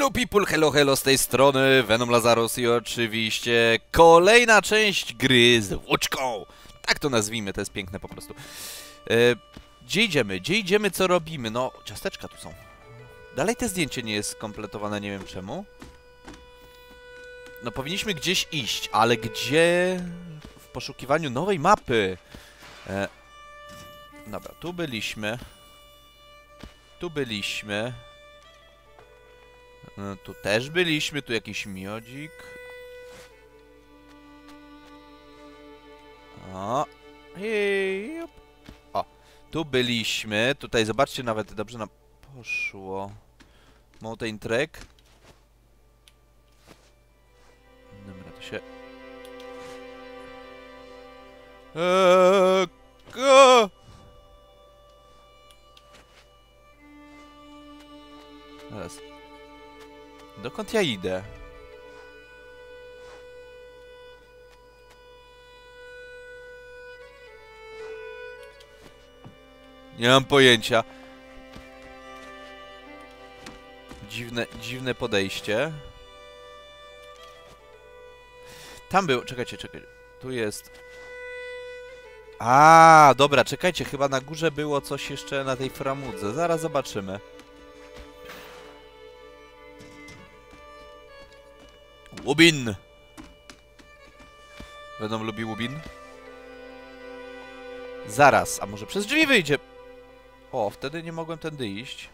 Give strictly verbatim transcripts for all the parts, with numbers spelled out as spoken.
Hello people, hello hello z tej strony Venom Lazarus i oczywiście kolejna część gry z włóczką. Tak to nazwijmy, to jest piękne po prostu. E, gdzie idziemy? Gdzie idziemy? Co robimy? No, ciasteczka tu są. Dalej te zdjęcie nie jest skompletowane, nie wiem czemu. No powinniśmy gdzieś iść, ale gdzie? W poszukiwaniu nowej mapy. E, dobra, tu byliśmy. Tu byliśmy. No, tu też byliśmy, tu jakiś miodzik. O. Hej. O. Tu byliśmy. Tutaj zobaczcie, nawet dobrze nam poszło. Mountain Trek. Dobra, to się... Eee, go! Teraz. Dokąd ja idę? Nie mam pojęcia. Dziwne, dziwne podejście. Tam był... Czekajcie, czekajcie. Tu jest... A, dobra, czekajcie. Chyba na górze było coś jeszcze na tej framudze. Zaraz zobaczymy. Łubin! Venom lubi Łubin? Zaraz, a może przez drzwi wyjdzie? O, wtedy nie mogłem tędy iść.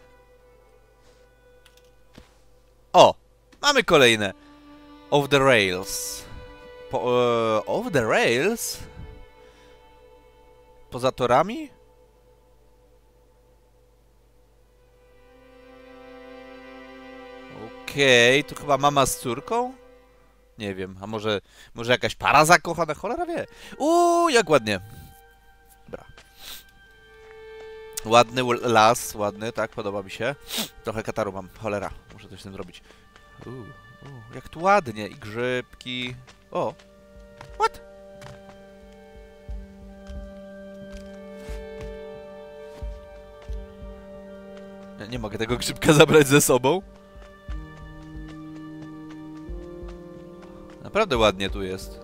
O! Mamy kolejne! Off the rails. Po, uh, off the rails? Poza torami? Okej, okay, to chyba mama z córką? Nie wiem, a może, może jakaś para zakochana? Cholera wie. Uuu, jak ładnie. Dobra. Ładny las, ładny, tak, podoba mi się. Trochę kataru mam, cholera, muszę coś z tym zrobić. Uuu, uu, jak tu ładnie, i grzybki. O, what? Ja nie mogę tego grzybka zabrać ze sobą. Naprawdę ładnie tu jest.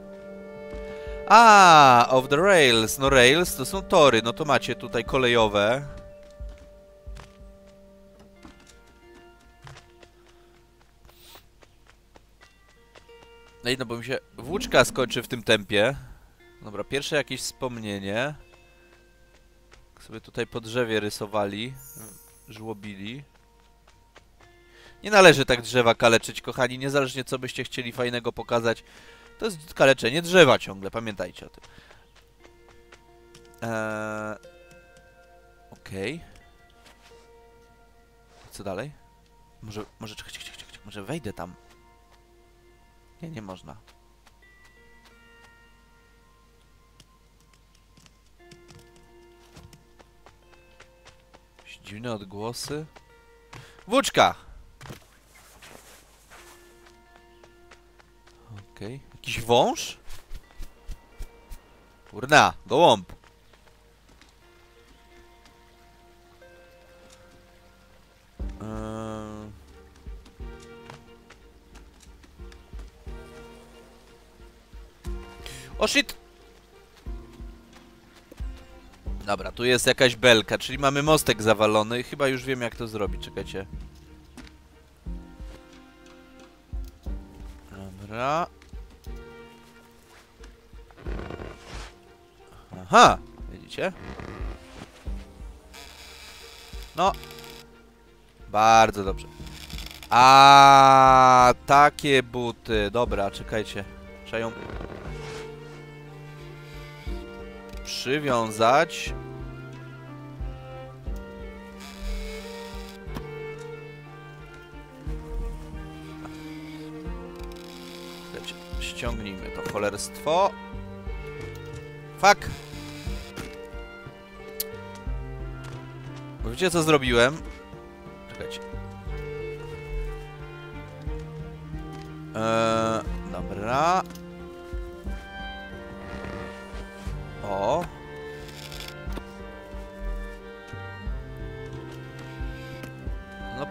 A, off the rails. No rails to są tory. No to macie tutaj kolejowe. No i no, bo mi się włóczka skończy w tym tempie. Dobra, pierwsze jakieś wspomnienie. Sobie tutaj po drzewie rysowali. Żłobili. Nie należy tak drzewa kaleczyć, kochani. Niezależnie co byście chcieli fajnego pokazać. To jest kaleczenie drzewa ciągle, pamiętajcie o tym. Eee... Okej. Okay. Co dalej? Może, może, czekaj, czekaj, czekaj, może wejdę tam. Nie, nie można. Jakieś dziwne odgłosy. Włóczka! Okej. Okay. Jakiś wąż? Kurna, gołąb. Eee... O shit! Dobra, tu jest jakaś belka, czyli mamy mostek zawalony. Chyba już wiem, jak to zrobić. Czekajcie. Dobra. Aha! Widzicie? No. Bardzo dobrze. A takie buty. Dobra, czekajcie. Trzeba ją przywiązać. Czekajcie. Ściągnijmy to cholerstwo. Fuck! Bo wiecie co zrobiłem? Czekajcie. Eee, dobra. O.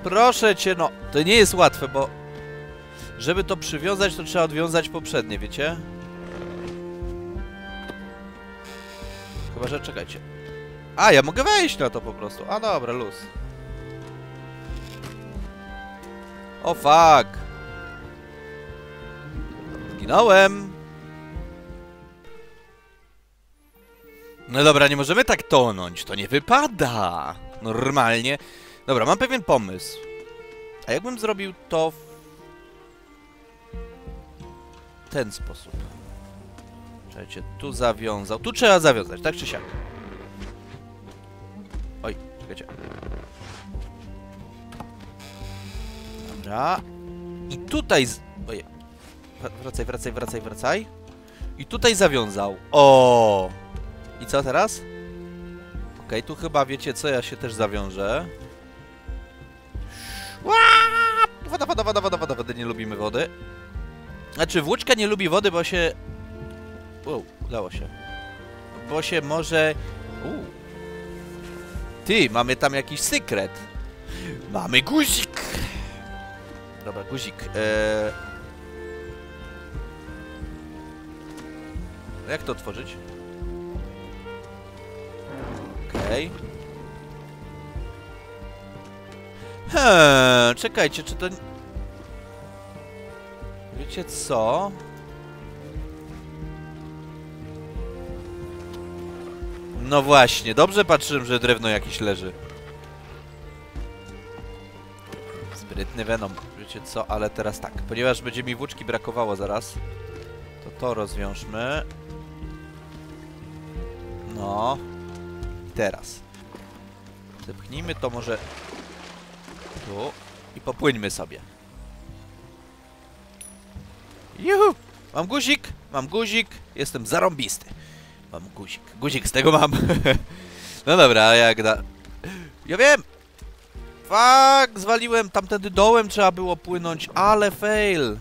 Proszę cię, no. To nie jest łatwe, bo... Żeby to przywiązać, to trzeba odwiązać poprzednie, wiecie? Chyba, że czekajcie. A, ja mogę wejść na to po prostu. A, dobra, luz. O, fuck. Zginąłem. No dobra, nie możemy tak tonąć. To nie wypada. Normalnie. Dobra, mam pewien pomysł. A jakbym zrobił to w ten sposób? Czekajcie, tu zawiązał. Tu trzeba zawiązać, tak czy siak? Oj, czekajcie. Dobra. I tutaj z... Ojej. Wracaj, wracaj, wracaj, wracaj. I tutaj zawiązał. O! I co teraz? Okej, okay, tu chyba wiecie co, ja się też zawiążę. Woda, woda, woda, woda, woda, wody, nie lubimy wody. Znaczy, włóczka nie lubi wody, bo się... Wow, udało się. Bo się może... Uu. Ty, mamy tam jakiś sekret. Mamy guzik. Dobra, guzik. Eee... Jak to otworzyć? Okej. Okay. Hmm, czekajcie, czy to... Wiecie co? No właśnie, dobrze patrzyłem, że drewno jakieś leży. Sprytny Venom, wiecie co? Ale teraz tak, ponieważ będzie mi włóczki brakowało zaraz, to to rozwiążmy. No. Teraz. Zepchnijmy to może tu i popłyńmy sobie. Juhu! Mam guzik, mam guzik, jestem zarąbisty. Mam guzik, guzik z tego mam. No dobra, jak da... Ja wiem! Fuck, zwaliłem, tamtędy dołem trzeba było płynąć, ale fail.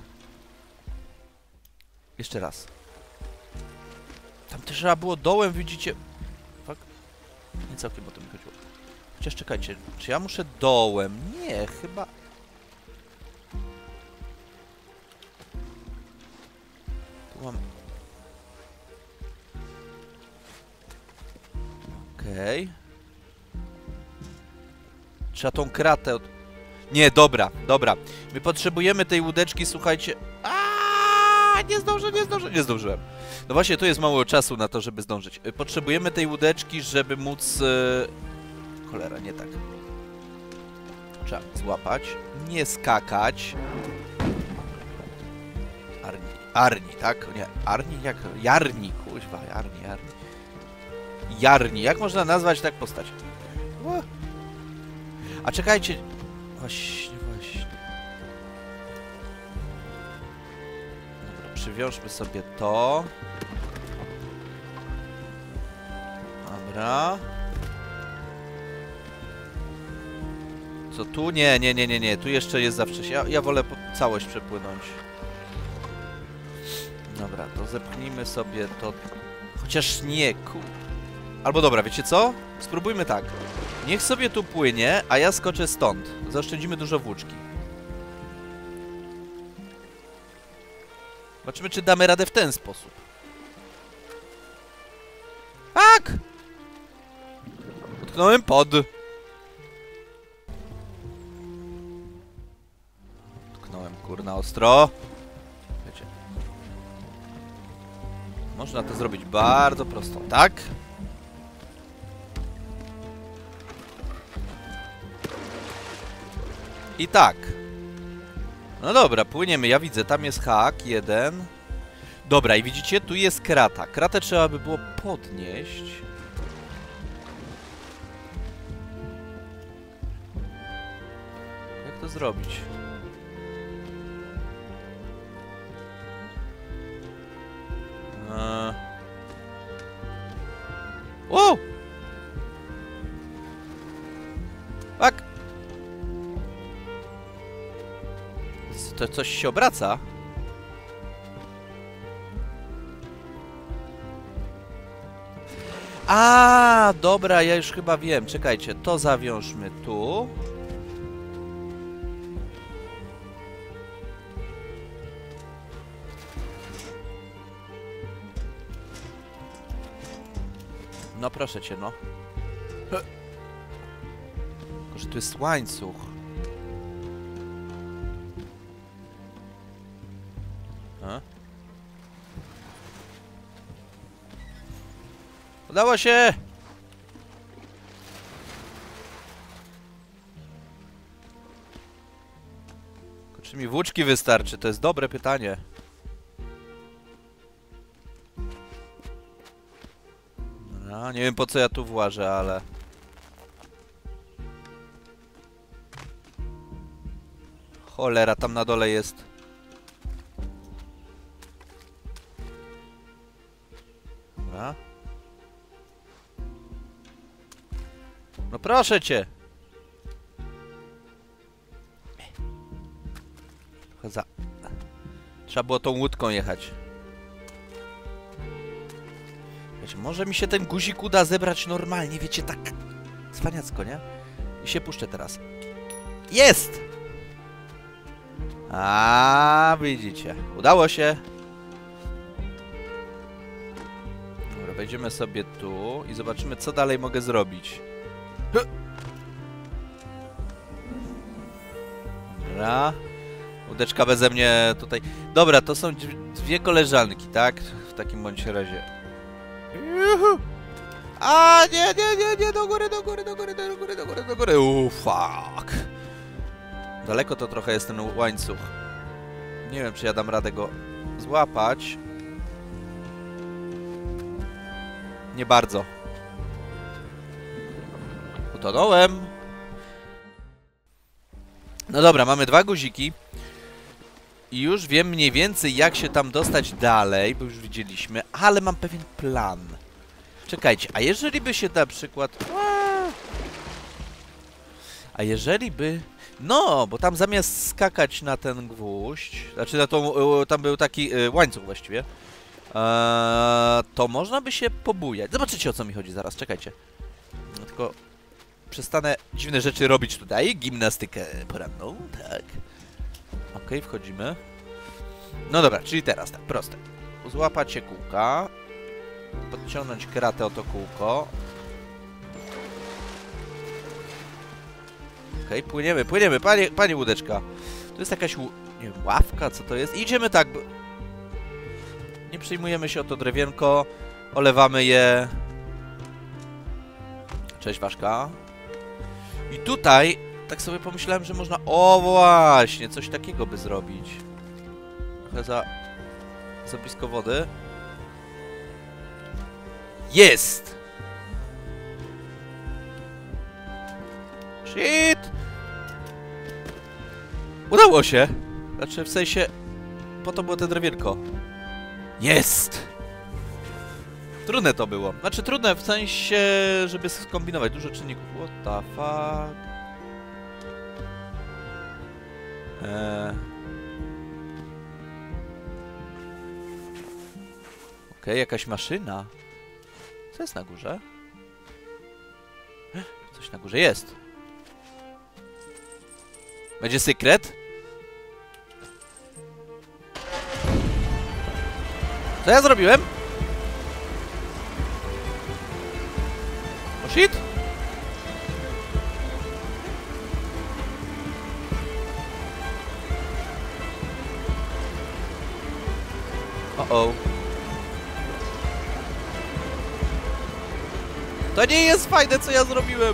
Jeszcze raz. Tam też trzeba było dołem, widzicie? Fuck. Nie całkiem o tym chodziło. Chociaż czekajcie, czy ja muszę dołem? Nie, chyba... Tu mam... Okej. Okay. Trzeba tą kratę od... Nie, dobra, dobra. My potrzebujemy tej łódeczki, słuchajcie... Aaaa, nie zdążę, nie zdążę, nie zdążyłem. No właśnie, tu jest mało czasu na to, żeby zdążyć. Potrzebujemy tej łódeczki, żeby móc... Yy... Cholera, nie tak. Trzeba złapać. Nie skakać. Arni. Arni, tak? Nie, Arni? Jak? Jarni, kuźwa, Jarni, Jarni. Jarni. Jak można nazwać tak postać? A czekajcie... Właśnie, właśnie. Dobra, przywiążmy sobie to. Dobra. Co tu? Nie, nie, nie, nie, nie. Tu jeszcze jest za wcześnie. Ja, ja wolę całość przepłynąć. Dobra, to zepchnijmy sobie to... Chociaż nie, ku... Albo dobra, wiecie co? Spróbujmy tak. Niech sobie tu płynie, a ja skoczę stąd. Zaoszczędzimy dużo włóczki. Zobaczymy, czy damy radę w ten sposób. Tak! Utknąłem pod. Utknąłem, kurna, ostro. Wiecie. Można to zrobić bardzo prosto, tak? I tak. No dobra, płyniemy. Ja widzę, tam jest hak, jeden. Dobra, i widzicie, tu jest krata. Kratę trzeba by było podnieść. Jak to zrobić? Eee... Wow! Tak! To coś się obraca. A, dobra, ja już chyba wiem. Czekajcie, to zawiążmy tu. No proszę cię, no. Tylko, że tu jest łańcuch. A? Udało się! Czy mi włóczki wystarczy? To jest dobre pytanie. No, nie wiem po co ja tu włażę, ale... Cholera, tam na dole jest. Dobra. No proszę cię! Trochę za... Trzeba było tą łódką jechać. Wiecie, może mi się ten guzik uda zebrać normalnie, wiecie, tak... Cwaniacko, nie? I się puszczę teraz. Jest! A, widzicie. Udało się. Dobra, wejdziemy sobie tu i zobaczymy, co dalej mogę zrobić. Dobra. Łódeczka beze mnie tutaj... Dobra, to są dwie koleżanki, tak? W takim bądź razie. Juhu. A, nie, nie, nie, nie, do góry, do góry, do góry, do góry, do góry, do góry. Uuu, fuck. Daleko to trochę jest ten łańcuch. Nie wiem, czy ja dam radę go złapać. Nie bardzo. Utonąłem. No dobra, mamy dwa guziki. I już wiem mniej więcej, jak się tam dostać dalej, bo już widzieliśmy, ale mam pewien plan. Czekajcie, a jeżeli by się na przykład... A jeżeli by... No, bo tam zamiast skakać na ten gwóźdź, znaczy na tą... tam był taki y, łańcuch właściwie, eee, to można by się pobujać. Zobaczycie, o co mi chodzi zaraz, czekajcie. No, tylko przestanę dziwne rzeczy robić tutaj, gimnastykę poranną, tak. Okej, okay, wchodzimy. No dobra, czyli teraz tak, proste. Złapać się kółka, podciągnąć kratę o to kółko. Okej, okay, płyniemy, płyniemy, panie, pani łódeczka. Tu jest jakaś, nie wiem, ławka, co to jest? Idziemy tak, nie przejmujemy się o to drewienko, olewamy je. Cześć, Waszka. I tutaj, tak sobie pomyślałem, że można, o właśnie, coś takiego by zrobić. Trochę za, za blisko wody. Jest! Shit! Udało się! Znaczy, w sensie... Po to było te drewienko. Jest! Trudne to było. Znaczy, trudne w sensie, żeby skombinować dużo czynników. What the fuck? Eee... Okej, okay, jakaś maszyna. Co jest na górze? Coś na górze jest. Będzie sekret? Co ja zrobiłem? O shit! O-o. To nie jest fajne, co ja zrobiłem!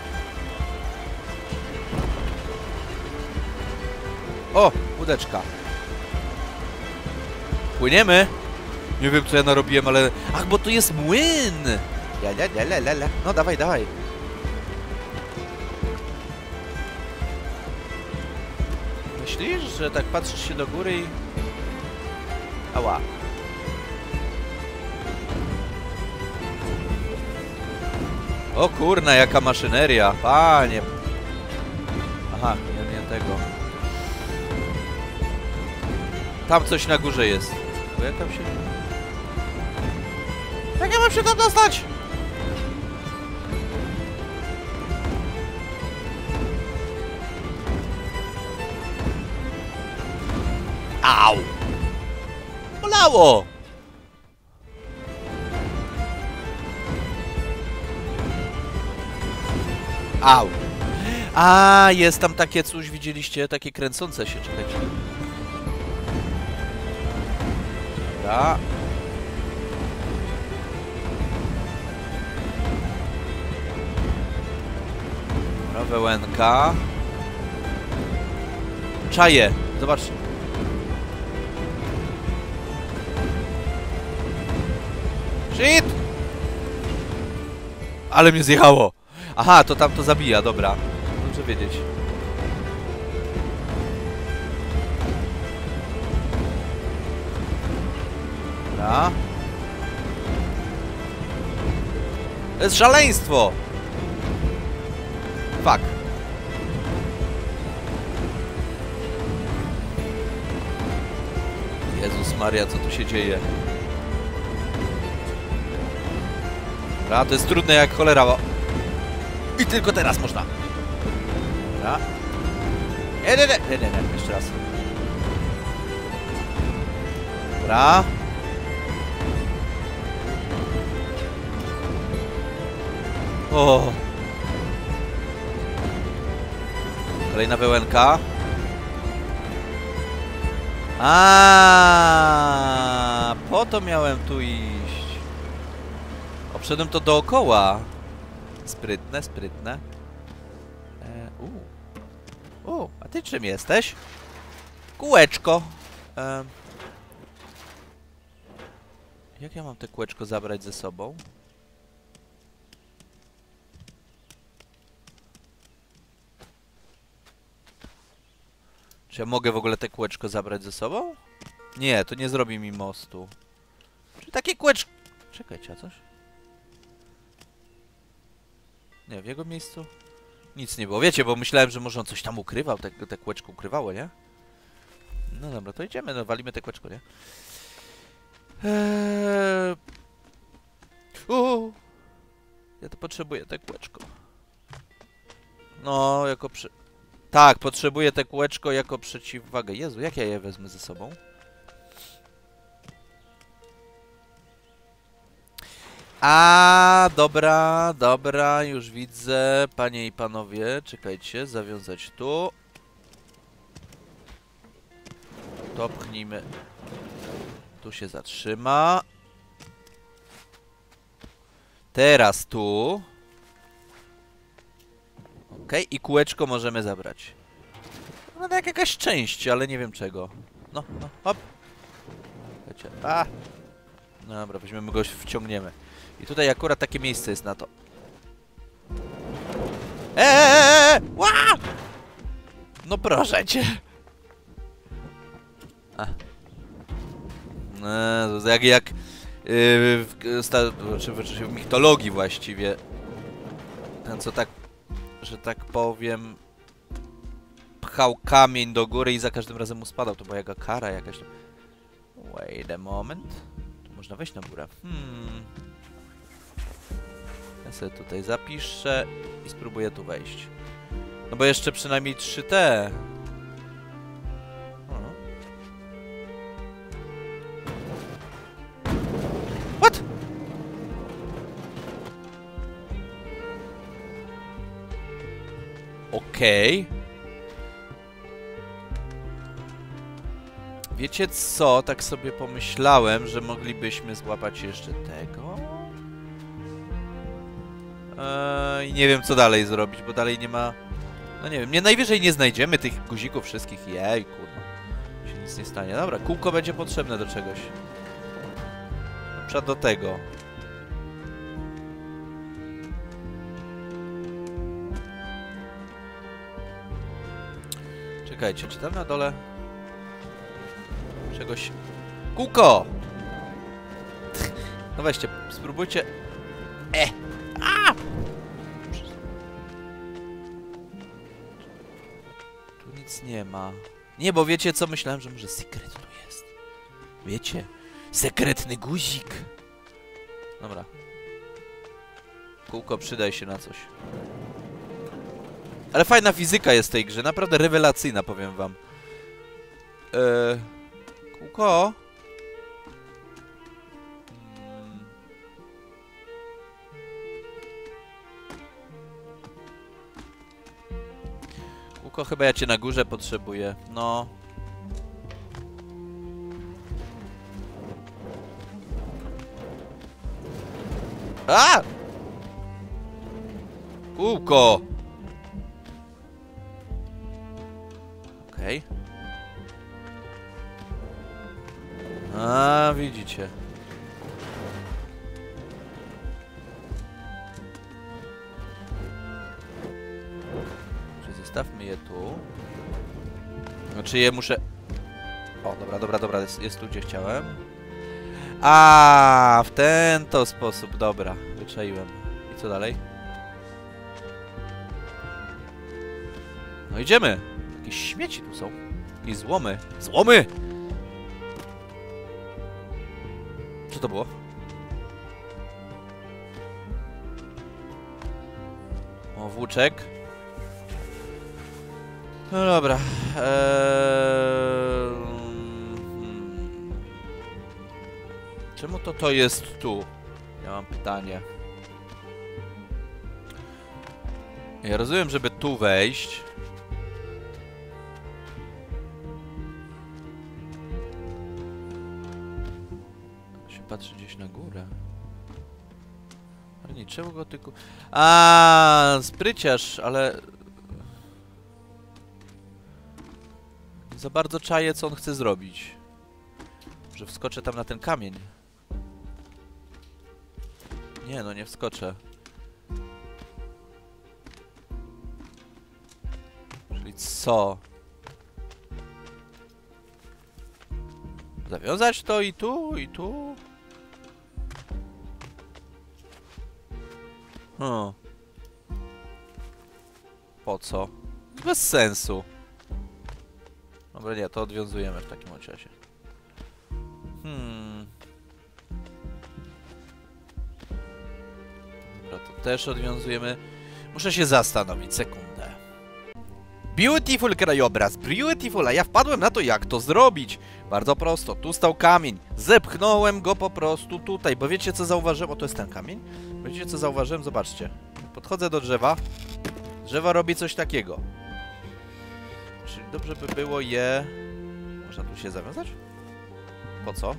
O! Łódeczka. Płyniemy! Nie wiem, co ja narobiłem, ale... Ach, bo tu jest młyn! Ja, ja, ja, la, la, la. No, dawaj, dawaj. Myślisz, że tak patrzysz się do góry i... Ała. O kurna, jaka maszyneria, panie. Aha, nie, nie tego. Tam coś na górze jest. Bo jak tam się... Jak ja mam się tam dostać? Au! Bolało! Au! A, jest tam takie coś, widzieliście? Takie kręcące się, czekajcie. Dobra. Dobra, wełenka. Czaje, zobaczcie. Shit! Ale mnie zjechało! Aha, to tam to zabija, dobra. Dobrze wiedzieć. Dobra. To jest szaleństwo! Fuck. Jezus Maria, co tu się dzieje? Dobra, to jest trudne jak cholera. I tylko teraz można. Dobra. Nie, nie, nie, nie, nie, nie. Jeszcze raz. Dobra. O. Kolejna wełenka. A, po to miałem tu iść. Obszedłem to dookoła. Sprytne, sprytne. E, u. U, a ty czym jesteś? Kółeczko. E, jak ja mam te kółeczko zabrać ze sobą? Czy ja mogę w ogóle te kółeczko zabrać ze sobą? Nie, to nie zrobi mi mostu. Czy takie kółeczko... Czekajcie, a coś? Nie, w jego miejscu nic nie było. Wiecie, bo myślałem, że może on coś tam ukrywał, te, te kółeczko ukrywało, nie? No dobra, to idziemy, no walimy te kółeczko, nie? Eee... Uuu. Ja to potrzebuję te kółeczko. No, jako przy... Tak, potrzebuję te kółeczko jako przeciwwagę. Jezu, jak ja je wezmę ze sobą? A, dobra, dobra, już widzę. Panie i panowie, czekajcie, zawiązać tu. To pchnijmy. Tu się zatrzyma. Teraz tu. Okej, i kółeczko możemy zabrać. No tak jakaś część, ale nie wiem czego. No, no, hop. Wiecie, a. No dobra, weźmiemy go, wciągniemy. I tutaj akurat takie miejsce jest na to. Eee! Ła! No proszę cię. A. No, jak jak yy, w, w, w, w mitologii właściwie. Ten co tak, że tak powiem, pchał kamień do góry i za każdym razem mu spadał. To była jaka kara jakaś. Wait a moment. Tu można wejść na górę. Hmm. Ja sobie tutaj zapiszę i spróbuję tu wejść. No bo jeszcze przynajmniej trzy te. What? Okej. Okay. Wiecie co? Tak sobie pomyślałem, że moglibyśmy złapać jeszcze tego. Eee, I nie wiem co dalej zrobić, bo dalej nie ma... No nie wiem, nie najwyżej nie znajdziemy tych guzików wszystkich. Jej, kurwa. Się nic nie stanie. Dobra, kółko będzie potrzebne do czegoś. Na przykład do tego. Czekajcie, czy tam na dole... Czegoś... Kółko! No weźcie, spróbujcie... E! A! Tu nic nie ma. Nie, bo wiecie co? Myślałem, że może sekret tu jest. Wiecie? Sekretny guzik! Dobra. Kółko, przydaj się na coś. Ale fajna fizyka jest w tej grze. Naprawdę rewelacyjna, powiem wam. Eee... Kółko? Kółko, chyba ja cię na górze potrzebuję. No. A! Kółko! Okej. Okay. A, widzicie. Zostawmy je tu. Znaczy je muszę... O, dobra, dobra, dobra, jest, jest tu, gdzie chciałem. A, w ten to sposób, dobra, wyczaiłem. I co dalej? No idziemy. Jakieś śmieci tu są. I złomy. Złomy! Co to było? O, włóczek. No dobra. Eee... Hmm. Czemu to to jest tu? Ja mam pytanie. Ja rozumiem, żeby tu wejść. Się patrzy gdzieś na górę. Ale nie, czemu go tylko... A, spryciarz, ale... Za bardzo czaję, co on chce zrobić. Że wskoczę tam na ten kamień. Nie, no nie wskoczę. Czyli co? Zawiązać to i tu, i tu? Hmm. Po co? Bez sensu. Dobra, nie, to odwiązujemy w takim czasie. Hmm. Dobra, to też odwiązujemy. Muszę się zastanowić, sekundę. Beautiful krajobraz, beautiful, a ja wpadłem na to, jak to zrobić. Bardzo prosto, tu stał kamień. Zepchnąłem go po prostu tutaj, bo wiecie, co zauważyłem? O, to jest ten kamień? Wiecie, co zauważyłem? Zobaczcie. Podchodzę do drzewa. Drzewo robi coś takiego. Czyli dobrze by było je... Można tu się zawiązać? Po co?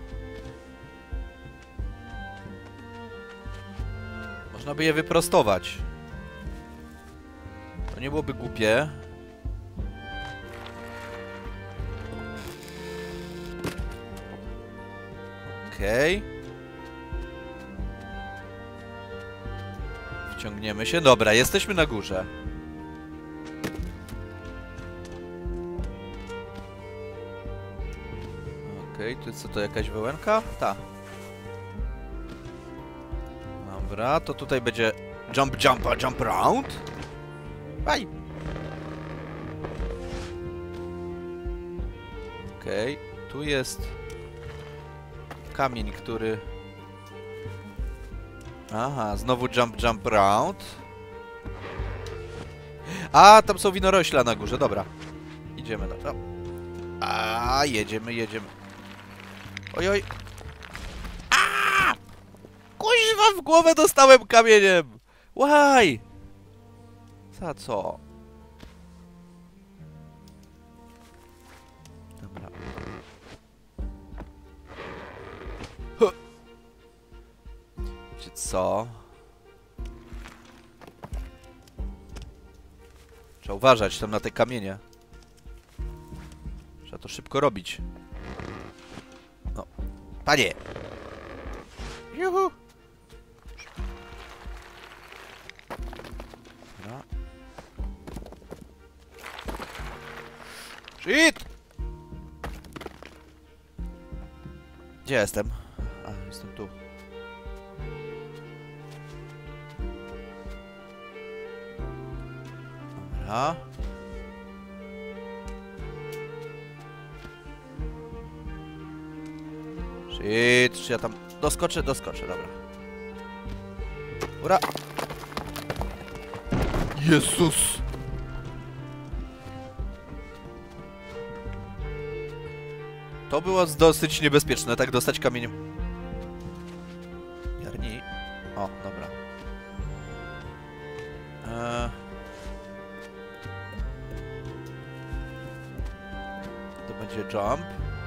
Można by je wyprostować. To nie byłoby głupie. Okej. Okay. Wciągniemy się. Dobra, jesteśmy na górze. Okej, okay, tu co to, jakaś wełenka? Ta. Dobra, to tutaj będzie jump, jump, jump round. Aj! Okej, okay, tu jest kamień, który... Aha, znowu jump, jump round. A, tam są winorośla na górze, dobra. Idziemy na to. A, jedziemy, jedziemy. Oj, oj. A! Kuźwa, w głowę dostałem kamieniem. Why? Za co? Dobra. Huh. Wiecie co? Trzeba uważać tam na te kamienie. Trzeba to szybko robić. No. Panie! Juhu! Dobra. Shit! Gdzie jestem? A, jestem tu. Dobra. Shit, czy ja tam doskoczę? Doskoczę, dobra. Ura! Jezus! To było dosyć niebezpieczne, tak dostać kamieniem. Jarni. O, dobra. Eee... Gdzie jump?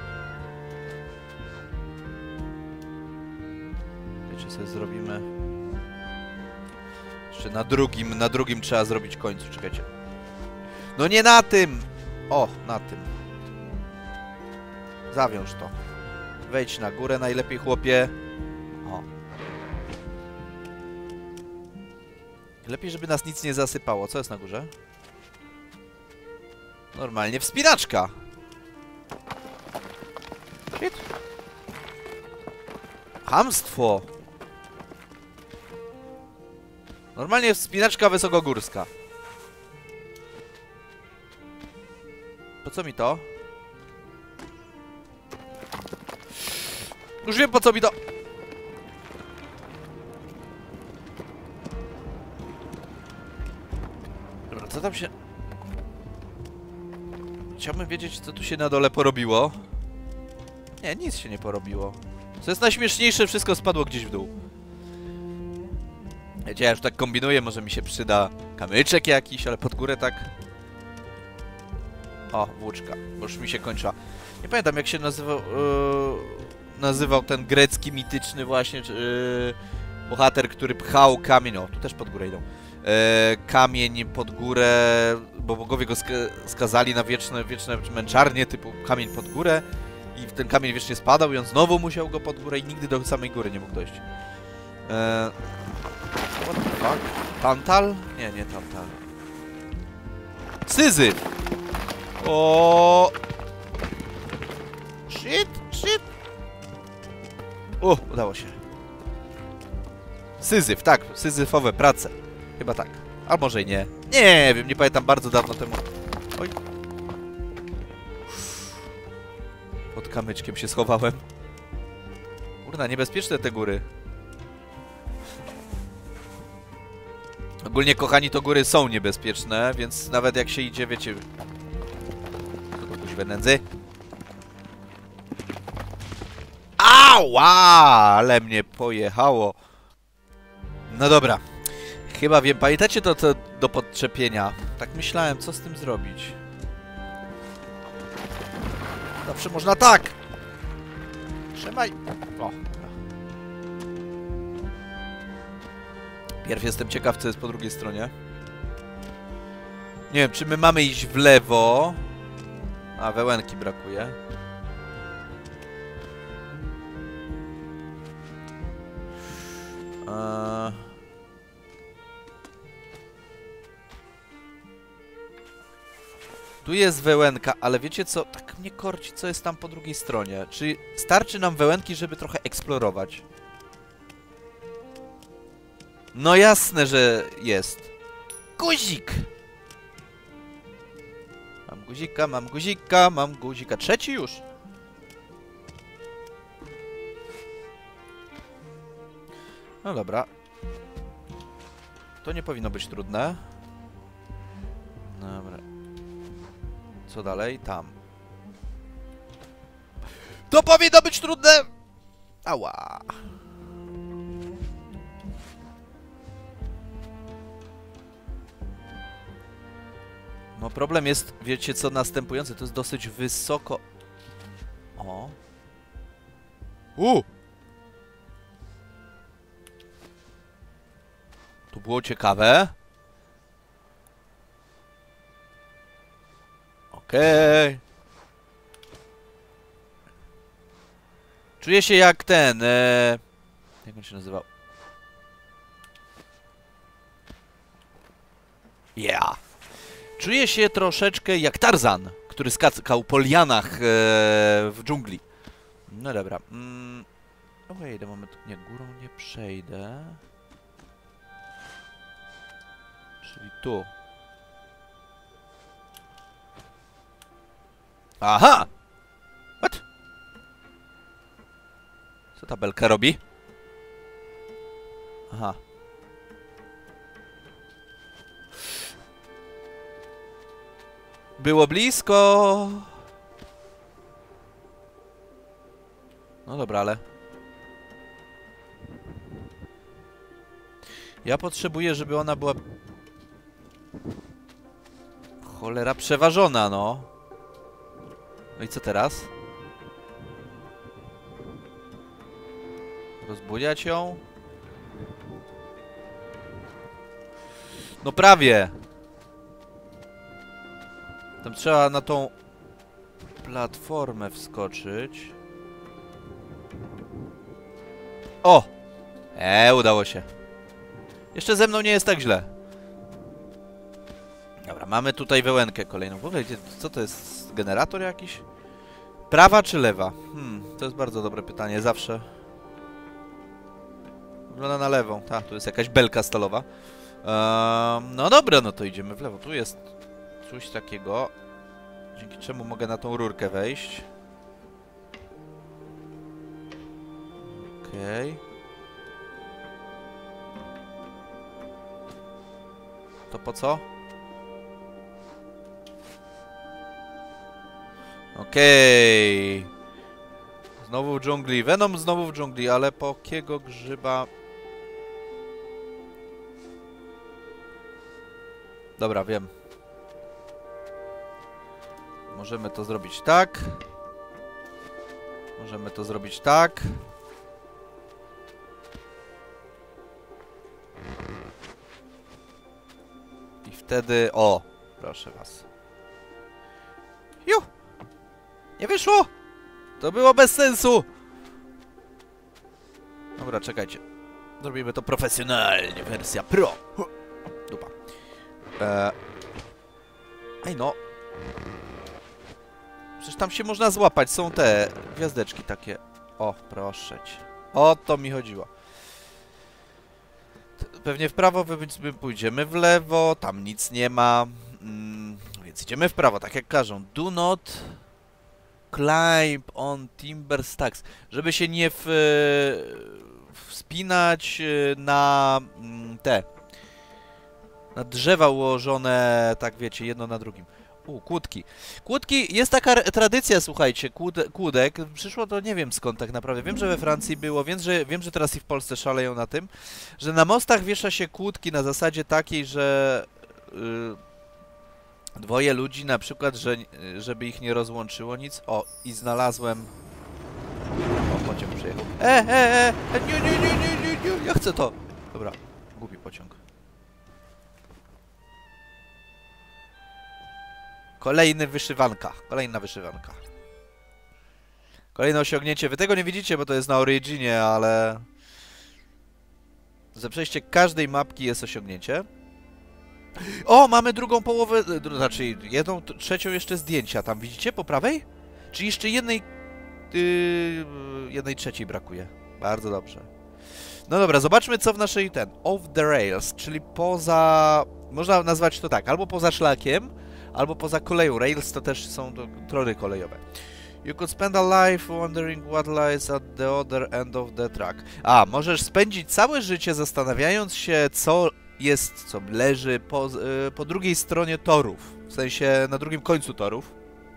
Wiecie, sobie zrobimy... Jeszcze na drugim, na drugim trzeba zrobić końcu, czekajcie. No nie na tym! O, na tym. Zawiąż to. Wejdź na górę najlepiej, chłopie. O. Lepiej, żeby nas nic nie zasypało. Co jest na górze? Normalnie wspinaczka. Shit. Chamstwo. Normalnie wspinaczka wysokogórska. Po co mi to? Już wiem, po co mi to... Dobra, co tam się... Chciałbym wiedzieć, co tu się na dole porobiło. Nie, nic się nie porobiło. Co jest najśmieszniejsze, wszystko spadło gdzieś w dół. Wiecie, ja już tak kombinuję, może mi się przyda kamyczek jakiś, ale pod górę tak... O, włóczka, bo już mi się kończyła. Nie pamiętam, jak się nazywał... Yy, nazywał ten grecki, mityczny właśnie yy, bohater, który pchał kamień... O, tu też pod górę idą. Yy, kamień pod górę, bo bogowie go sk skazali na wieczne, wieczne męczarnie, typu kamień pod górę. I ten kamień wiecznie spadał i on znowu musiał go pod górę i nigdy do samej góry nie mógł dojść. Yy, what the fuck? Tantal? Nie, nie Tantal. Syzyf! O! Shit, shit! O, udało się. Syzyf, tak, syzyfowe prace. Chyba tak. A może i nie. Nie wiem, nie pamiętam, bardzo dawno temu. Oj. Pod kamyczkiem się schowałem. Kurna, niebezpieczne te góry. Ogólnie, kochani, to góry są niebezpieczne, więc nawet jak się idzie, wiecie... Kuźwe nędzy. Ała! Ale mnie pojechało. No dobra. Chyba wiem. Pamiętacie to, to do podczepienia? Tak myślałem, co z tym zrobić. Zawsze można tak! Trzymaj! O. Pierw jestem ciekaw, co jest po drugiej stronie. Nie wiem, czy my mamy iść w lewo. A, wełenki brakuje. Eee... Tu jest wełenka, ale wiecie co? Tak mnie korci, co jest tam po drugiej stronie. Czy starczy nam wełenki, żeby trochę eksplorować? No jasne, że jest. Guzik! Mam guzika, mam guzika, mam guzika. Trzeci już. No dobra. To nie powinno być trudne. Dobra. Co dalej? Tam. To powinno być trudne! Ała. No problem jest, wiecie co, następujący. To jest dosyć wysoko... O. U! Tu było ciekawe. Okej. Okay. Czuję się jak ten... E... Jak on się nazywał? Yeah. Czuję się troszeczkę jak Tarzan, który skakał po lianach e... w dżungli. No dobra. Mm. Wait a moment. Nie, górą nie przejdę. Czyli tu. Aha! What? Co ta belka robi? Aha. Było blisko. No dobra, ale... Ja potrzebuję, żeby ona była... Cholera przeważona, no. No i co teraz? Rozbudziać ją? No prawie! Tam trzeba na tą platformę wskoczyć. O! Eee, udało się. Jeszcze ze mną nie jest tak źle. Dobra, mamy tutaj wełenkę kolejną. W ogóle, co to jest? Generator jakiś? Prawa czy lewa? Hmm, to jest bardzo dobre pytanie, zawsze. Wygląda na lewą. Tak, tu jest jakaś belka stalowa. Um, no dobra, no to idziemy w lewo. Tu jest coś takiego, dzięki czemu mogę na tą rurkę wejść. Okej. Okay. To po co? Okej. Okay. Znowu w dżungli. Venom znowu w dżungli, ale po jakiego grzyba... Dobra, wiem. Możemy to zrobić tak. Możemy to zrobić tak. I wtedy... O! Proszę was. Ju! Nie wyszło! To było bez sensu! Dobra, czekajcie. Zrobimy to profesjonalnie. Wersja pro. Dupa. Eee. Ej no. Przecież tam się można złapać. Są te gwiazdeczki takie. O, proszę cię. O to mi chodziło. Pewnie w prawo pójdziemy w lewo. Tam nic nie ma. Mm, więc idziemy w prawo, tak jak każą. Do not climb on timber stacks. Żeby się nie w, wspinać na te... Na drzewa ułożone, tak wiecie, jedno na drugim. U, kłódki. Kłódki, jest taka tradycja, słuchajcie, kłód, kłódek. Przyszło to nie wiem skąd tak naprawdę. Wiem, że we Francji było, wiem że, wiem, że teraz i w Polsce szaleją na tym, że na mostach wiesza się kłódki na zasadzie takiej, że yy, dwoje ludzi na przykład, że, żeby ich nie rozłączyło nic. O, i znalazłem... O, pociąg przyjechał. E, e, e, nie, nie, nie, nie, nie, nie, ja chcę to. Dobra, głupi pociąg. Kolejny wyszywanka. Kolejna wyszywanka. Kolejne osiągnięcie. Wy tego nie widzicie, bo to jest na Originie, ale... Za przejście każdej mapki jest osiągnięcie. O, mamy drugą połowę... Znaczy, jedną, trzecią jeszcze zdjęcia. Tam widzicie po prawej? Czy jeszcze jednej... Yy, jednej trzeciej brakuje. Bardzo dobrze. No dobra, zobaczmy co w naszej ten... Off the rails, czyli poza... Można nazwać to tak, albo poza szlakiem, albo poza koleją. Rails to też są to tory kolejowe. You could spend a life wondering what lies at the other end of the track. A, możesz spędzić całe życie zastanawiając się, co jest, co leży po, yy, po drugiej stronie torów. W sensie na drugim końcu torów.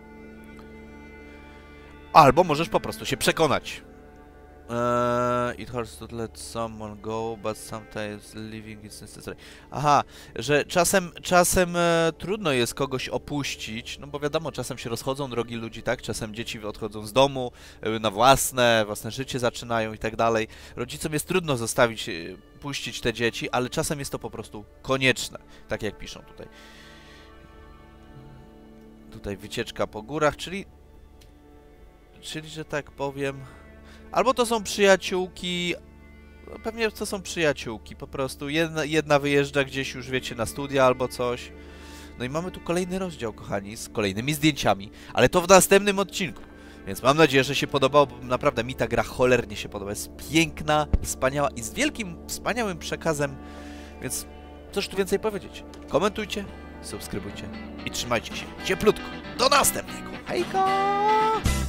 Albo możesz po prostu się przekonać. Uh, it hurts to let someone go, but sometimes leaving is necessary. Aha, że czasem, czasem e, trudno jest kogoś opuścić, no bo wiadomo, czasem się rozchodzą drogi ludzi, tak? Czasem dzieci odchodzą z domu e, na własne, własne życie zaczynają i tak dalej. Rodzicom jest trudno zostawić, e, puścić te dzieci, ale czasem jest to po prostu konieczne, tak jak piszą tutaj. Tutaj wycieczka po górach, czyli, czyli że tak powiem... Albo to są przyjaciółki, pewnie to są przyjaciółki, po prostu jedna, jedna wyjeżdża gdzieś już, wiecie, na studia albo coś. No i mamy tu kolejny rozdział, kochani, z kolejnymi zdjęciami, ale to w następnym odcinku. Więc mam nadzieję, że się podobało, bo naprawdę mi ta gra cholernie się podoba. Jest piękna, wspaniała i z wielkim, wspaniałym przekazem, więc cóż tu więcej powiedzieć. Komentujcie, subskrybujcie i trzymajcie się cieplutko. Do następnego. Hejka!